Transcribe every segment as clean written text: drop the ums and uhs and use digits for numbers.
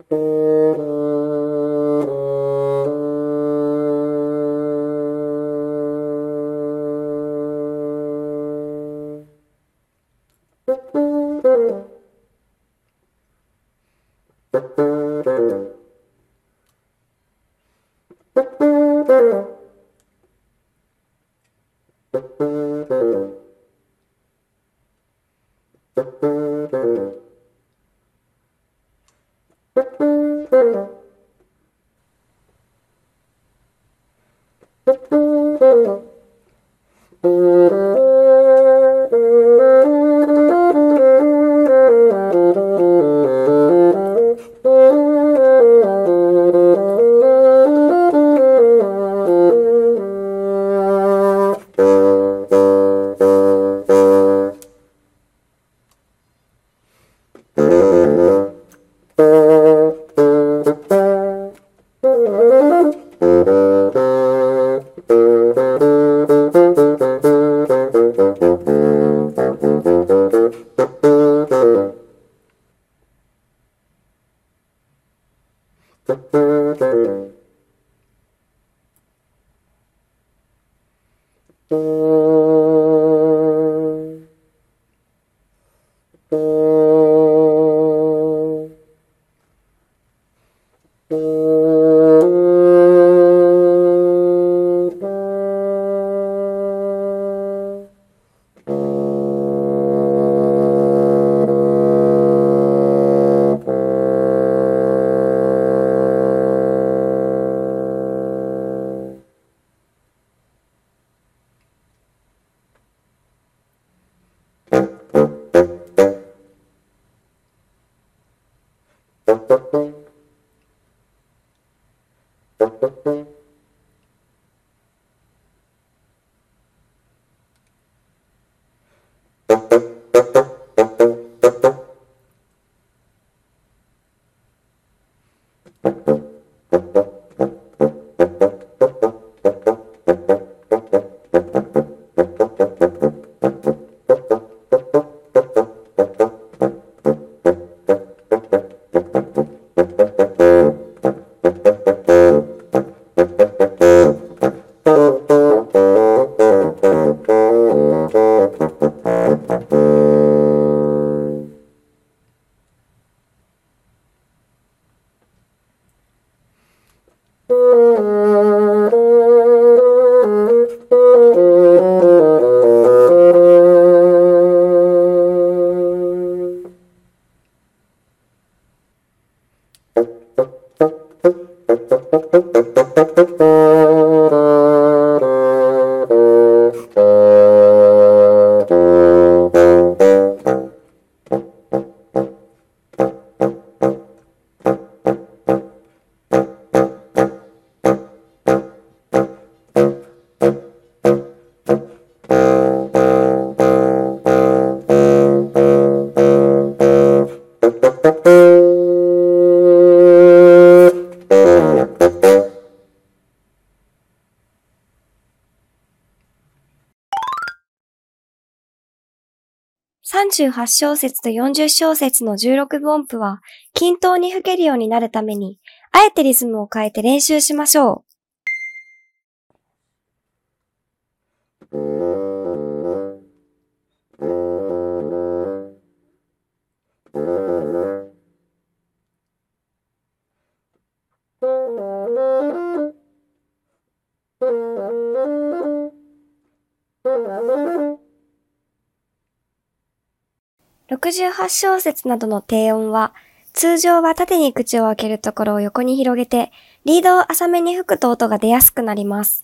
38小節と40小節の16分音符は均等に吹けるようになるために、あえてリズムを変えて練習しましょう。68小節などの低音は、通常は縦に口を開けるところを横に広げて、リードを浅めに吹くと音が出やすくなります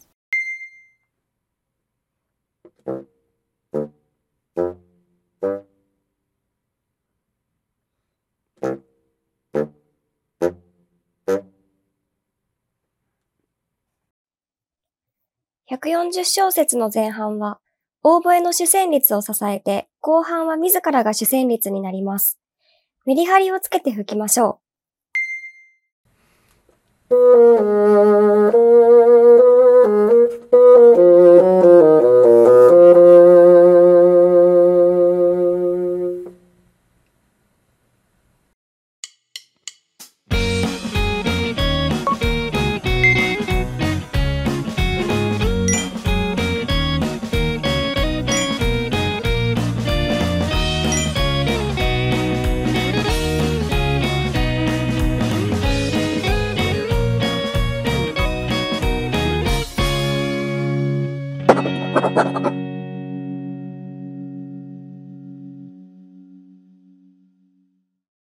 。140小節の前半は、オーボエの主旋律を支えて、後半は自らが主旋律になります。メリハリをつけて吹きましょう。